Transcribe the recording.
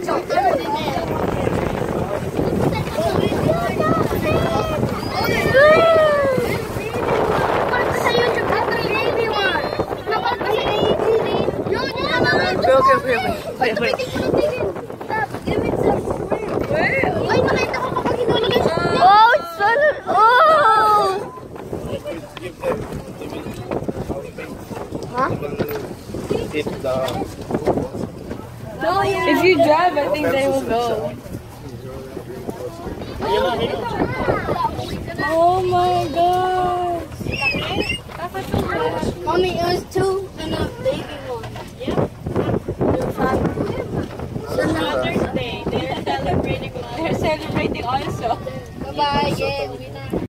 If you drive, I think they will go. Oh my gosh. Mommy, it was 2 and a baby one. Yeah. So now Thursday, they're celebrating also. Bye-bye. Yeah.